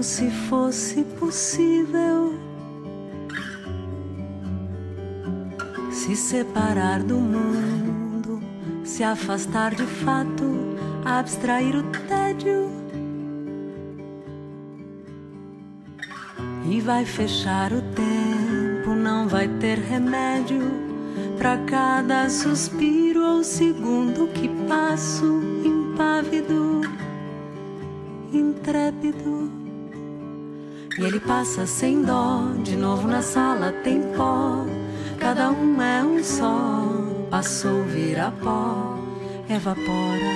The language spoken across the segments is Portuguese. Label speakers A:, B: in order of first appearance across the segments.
A: se fosse possível se separar do mundo, se afastar de fato, abstrair o tédio. E vai fechar o tempo, não vai ter remédio pra cada suspiro ou segundo que passo, impávido, intrépido. E ele passa sem dó, de novo na sala tem pó. Cada um é um só, passou, vira pó, evapora.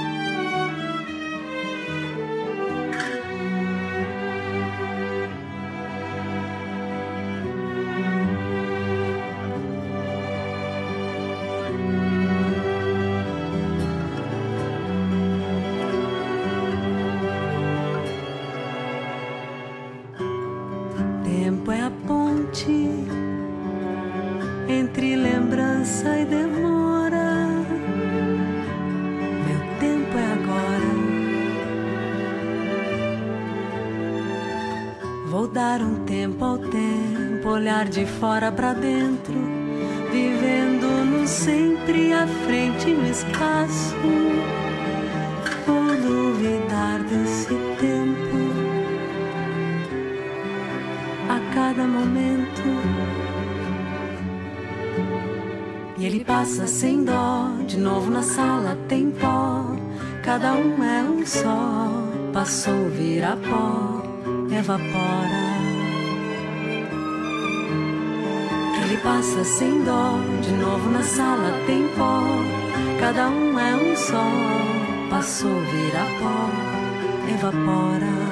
A: Tempo é a ponte entre lembrança e demora. Meu tempo é agora. Vou dar um tempo ao tempo, olhar de fora pra dentro, vivendo no sempre, à frente no espaço. Vou duvidar desse tempo a cada momento. E ele passa sem dó, de novo na sala tem pó. Cada um é um só, passou, vira pó, evapora. Ele passa sem dó, de novo na sala tem pó. Cada um é um só, passou, vira pó, evapora.